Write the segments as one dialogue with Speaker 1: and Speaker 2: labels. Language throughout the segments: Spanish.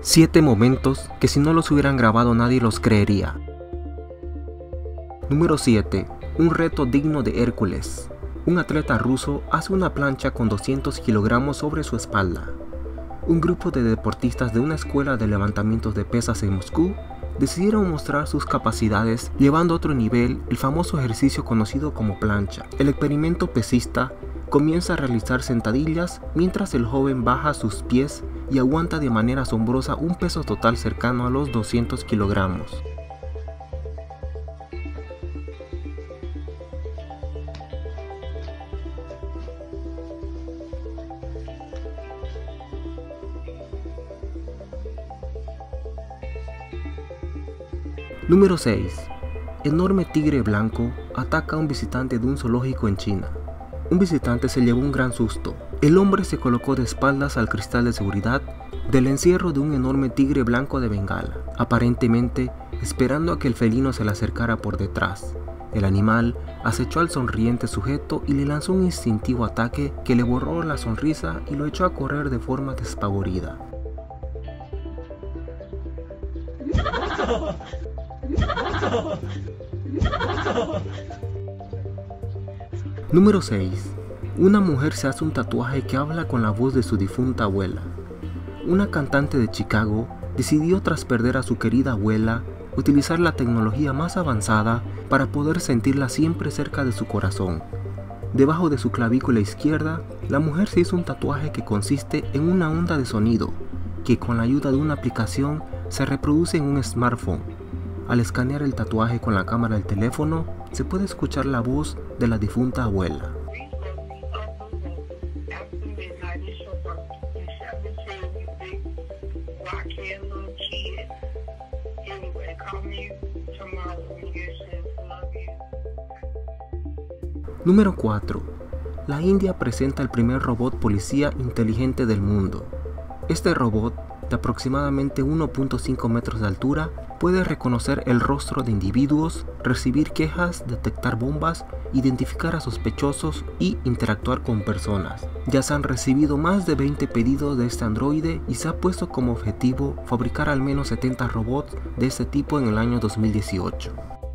Speaker 1: 7 momentos que si no los hubieran grabado nadie los creería. Número 7. Un reto digno de Hércules. Un atleta ruso hace una plancha con 200 kilogramos sobre su espalda. Un grupo de deportistas de una escuela de levantamientos de pesas en Moscú decidieron mostrar sus capacidades llevando a otro nivel el famoso ejercicio conocido como plancha. El experimento pesista comienza a realizar sentadillas mientras el joven baja sus pies y aguanta de manera asombrosa un peso total cercano a los 200 kilogramos. Número 6. Enorme tigre blanco ataca a un visitante de un zoológico en China. Un visitante se llevó un gran susto. El hombre se colocó de espaldas al cristal de seguridad del encierro de un enorme tigre blanco de Bengala, aparentemente esperando a que el felino se le acercara por detrás. El animal acechó al sonriente sujeto y le lanzó un instintivo ataque que le borró la sonrisa y lo echó a correr de forma despavorida. Número 6. Una mujer se hace un tatuaje que habla con la voz de su difunta abuela. Una cantante de Chicago decidió, tras perder a su querida abuela, utilizar la tecnología más avanzada para poder sentirla siempre cerca de su corazón. Debajo de su clavícula izquierda, la mujer se hizo un tatuaje que consiste en una onda de sonido, que con la ayuda de una aplicación se reproduce en un smartphone. Al escanear el tatuaje con la cámara del teléfono, se puede escuchar la voz de la difunta abuela. Número 4. La India presenta el primer robot policía inteligente del mundo. Este robot, de aproximadamente 1.5 metros de altura, puede reconocer el rostro de individuos, recibir quejas, detectar bombas, identificar a sospechosos y interactuar con personas. Ya se han recibido más de 20 pedidos de este androide y se ha puesto como objetivo fabricar al menos 70 robots de este tipo en el año 2018.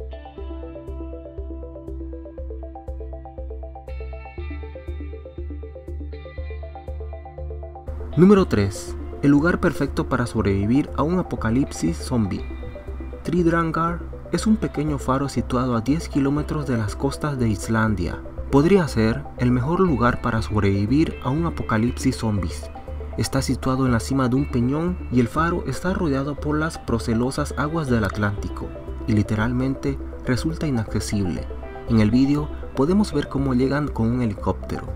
Speaker 1: Número 3. El lugar perfecto para sobrevivir a un apocalipsis zombie. Tridrangar es un pequeño faro situado a 10 kilómetros de las costas de Islandia. Podría ser el mejor lugar para sobrevivir a un apocalipsis zombies. Está situado en la cima de un peñón y el faro está rodeado por las procelosas aguas del Atlántico y literalmente resulta inaccesible. En el vídeo podemos ver cómo llegan con un helicóptero.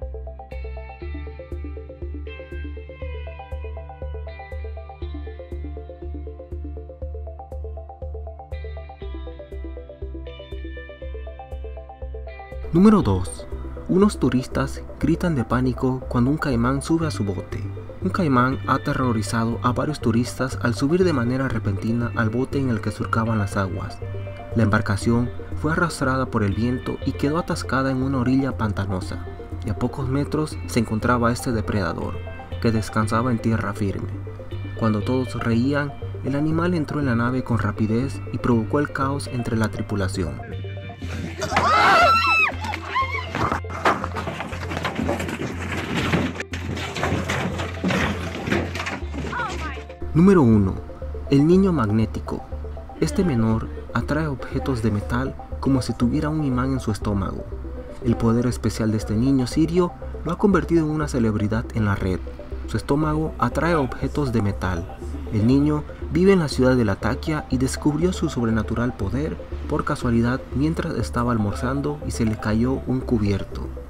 Speaker 1: Número 2. Unos turistas gritan de pánico cuando un caimán sube a su bote. Un caimán ha aterrorizado a varios turistas al subir de manera repentina al bote en el que surcaban las aguas. La embarcación fue arrastrada por el viento y quedó atascada en una orilla pantanosa, y a pocos metros se encontraba este depredador, que descansaba en tierra firme. Cuando todos reían, el animal entró en la nave con rapidez y provocó el caos entre la tripulación. Número 1. El niño magnético. Este menor atrae objetos de metal como si tuviera un imán en su estómago. El poder especial de este niño sirio lo ha convertido en una celebridad en la red. Su estómago atrae objetos de metal. El niño vive en la ciudad de Latakia y descubrió su sobrenatural poder por casualidad mientras estaba almorzando y se le cayó un cubierto.